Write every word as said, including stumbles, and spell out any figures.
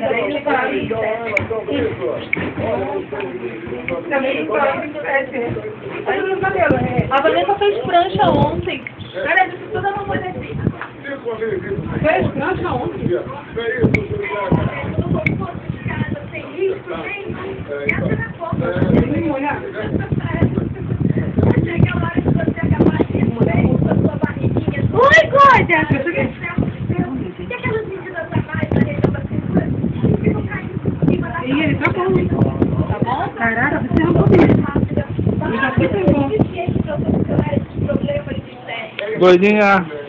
A Vanessa fez prancha ontem. Cara, disse toda uma coisa assim. Fez prancha ontem? Oi, Cláudia! E ele tá bom. Tá bom? Caraca, você não comeu. Eu já fui bom. Gordinha.